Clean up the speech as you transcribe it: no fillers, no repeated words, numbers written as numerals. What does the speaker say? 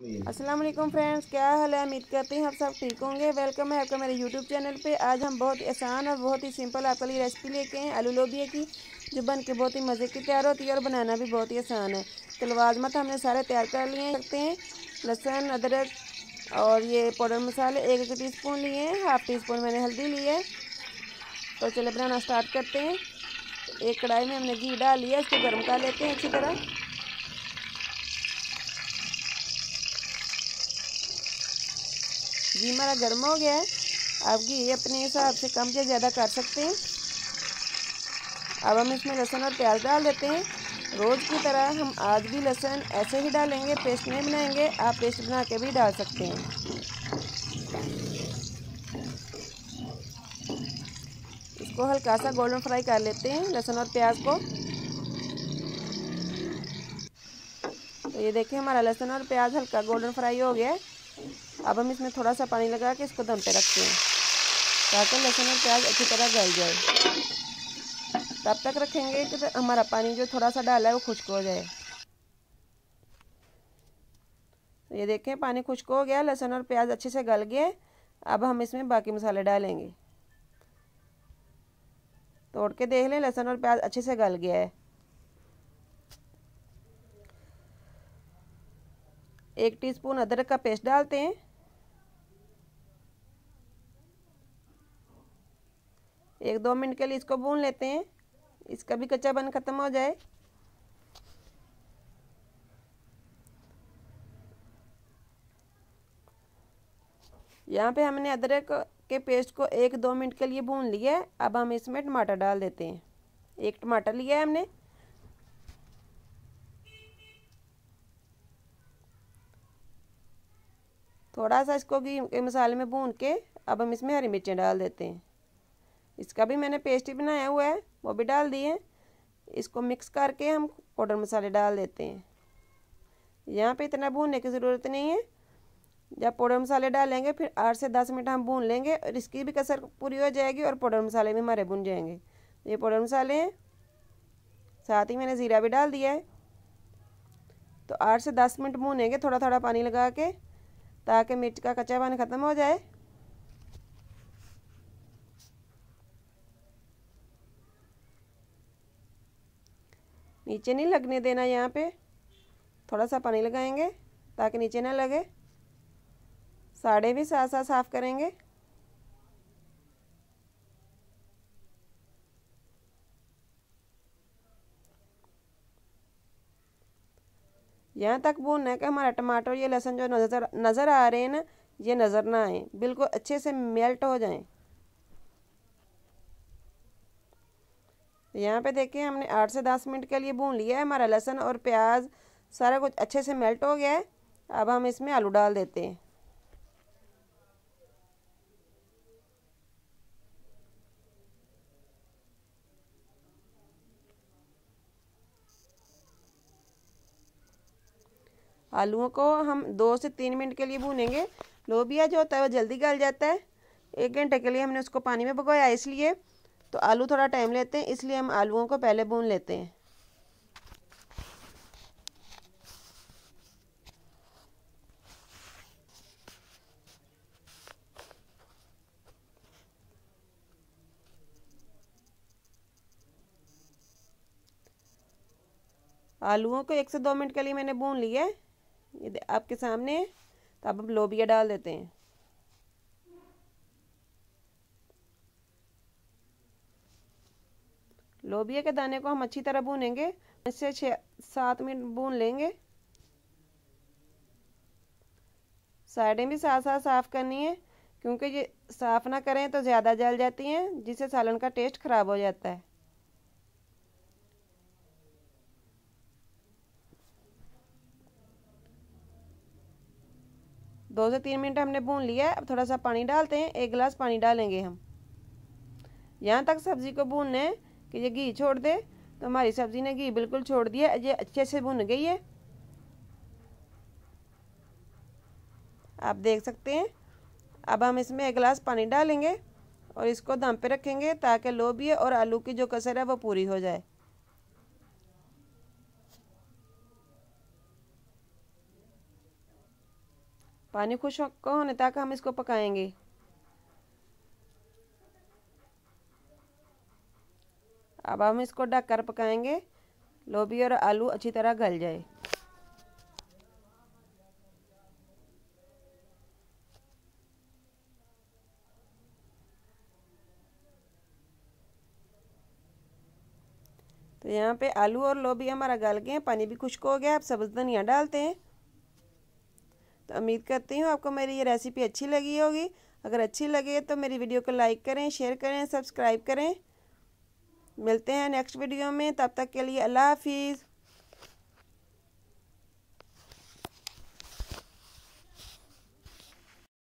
अस्सलाम वालेकुम फ्रेंड्स, क्या हाल है। उम्मीद करते हैं आप सब ठीक होंगे। वेलकम है आपका मेरे यूट्यूब चैनल पे। आज हम बहुत ही आसान और बहुत ही सिंपल आपके लिए रेसिपी लेके हैं आलू लोबिया की, जो बन के बहुत ही मज़े की तैयार होती है और बनाना भी बहुत ही आसान है। तो लवाजमत हमने सारे तैयार कर लिए सकते हैं। लहसुन, अदरक और ये पाउडर मसाले 1-1 टीस्पून लिए हैं। हाफ़ टी स्पून मैंने हल्दी ली है। तो चले बनाना स्टार्ट करते हैं। एक कढ़ाई में हमने घी डाल लिया, इसको गर्म कर लेते हैं अच्छी तरह। घी हमारा गर्म हो गया है। आप घी अपने हिसाब से कम या ज़्यादा कर सकते हैं। अब हम इसमें लहसुन और प्याज डाल देते हैं। रोज़ की तरह हम आज भी लहसुन ऐसे ही डालेंगे, पेस्ट नहीं बनाएंगे। आप पेस्ट बना के भी डाल सकते हैं। इसको हल्का सा गोल्डन फ्राई कर लेते हैं, लहसुन और प्याज को। तो ये देखिए हमारा लहसुन और प्याज हल्का गोल्डन फ्राई हो गया है। अब हम इसमें थोड़ा सा पानी लगा के इसको दम पे रखते हैं, ताकि लहसुन और प्याज अच्छी तरह गल जाए। तब तक रखेंगे कि हमारा पानी जो थोड़ा सा डाला है वो खुश्क हो जाए। तो ये देखें पानी खुश्क हो गया, लहसुन और प्याज अच्छे से गल गए। अब हम इसमें बाकी मसाले डालेंगे। तोड़ के देख लें, लहसुन और प्याज अच्छे से गल गया है। 1 टीस्पून अदरक का पेस्ट डालते हैं। 1-2 मिनट के लिए इसको भून लेते हैं, इसका भी कच्चापन ख़त्म हो जाए। यहाँ पे हमने अदरक के पेस्ट को 1-2 मिनट के लिए भून लिया है। अब हम इसमें टमाटर डाल देते हैं। 1 टमाटर लिया है हमने। थोड़ा सा इसको घी के मसाले में भून के अब हम इसमें हरी मिर्चें डाल देते हैं। इसका भी मैंने पेस्ट ही बनाया हुआ है, वो भी डाल दिए। इसको मिक्स करके हम पाउडर मसाले डाल देते हैं। यहाँ पे इतना भूनने की ज़रूरत नहीं है। जब पाउडर मसाले डालेंगे फिर 8 से 10 मिनट हम भून लेंगे और इसकी भी कसर पूरी हो जाएगी और पाउडर मसाले भी हमारे भुन जाएंगे। ये पाउडर मसाले हैं, साथ ही मैंने ज़ीरा भी डाल दिया है। तो 8 से 10 मिनट भूनेंगे थोड़ा थोड़ा पानी लगा के, ताकि मिर्च का कच्चापन ख़त्म हो जाए। नीचे नहीं लगने देना, यहाँ पे थोड़ा सा पानी लगाएंगे ताकि नीचे ना लगे। साढ़े भी साथ साथ साफ़ करेंगे। यहाँ तक भूनना है कि हमारा टमाटर ये लहसुन जो नज़र आ रहे हैं ना, ये नज़र ना आए, बिल्कुल अच्छे से मेल्ट हो जाएं। यहाँ पे देखिए हमने 8 से 10 मिनट के लिए भून लिया है। हमारा लहसुन और प्याज सारा कुछ अच्छे से मेल्ट हो गया है। अब हम इसमें आलू डाल देते हैं। आलूओं को हम 2 से 3 मिनट के लिए भूनेंगे। लोबिया जो होता है वो जल्दी गल जाता है। 1 घंटे के लिए हमने उसको पानी में भिगोया इसलिए। तो आलू थोड़ा टाइम लेते हैं, इसलिए हम आलूओं को पहले भून लेते हैं। आलूओं को 1 से 2 मिनट के लिए मैंने भून लिया है, ये आपके सामने है। तो अब हम लोबिया डाल देते हैं। लोबिया के दाने को हम अच्छी तरह भूनेंगे, इससे 6-7 मिनट भून लेंगे। साइडें भी साथ साथ साफ़ करनी है, क्योंकि ये साफ़ ना करें तो ज़्यादा जल जाती हैं, जिससे सालन का टेस्ट ख़राब हो जाता है। दो से 3 मिनट हमने भून लिया है। अब थोड़ा सा पानी डालते हैं, 1 गिलास पानी डालेंगे हम। यहाँ तक सब्ज़ी को भूनना है कि ये घी छोड़ दे। तो हमारी सब्ज़ी ने घी बिल्कुल छोड़ दिया, ये अच्छे से भुन गई है, आप देख सकते हैं। अब हम इसमें 1 गिलास पानी डालेंगे और इसको दम पे रखेंगे, ताकि लोबिया और आलू की जो कसर है वो पूरी हो जाए। पानी खुश्क होने तक हम इसको पकाएंगे। अब हम इसको ढककर पकाएंगे, लोबिया और आलू अच्छी तरह गल जाए। तो यहाँ पे आलू और लोबिया हमारा गल गए हैं, पानी भी खुश्क हो गया। अब सब्ज़ धनिया डालते हैं। तो उम्मीद करती हूँ आपको मेरी ये रेसिपी अच्छी लगी होगी। अगर अच्छी लगे तो मेरी वीडियो को लाइक करें, शेयर करें, सब्सक्राइब करें। मिलते हैं नेक्स्ट वीडियो में, तब तक के लिए अल्लाह हाफिज़।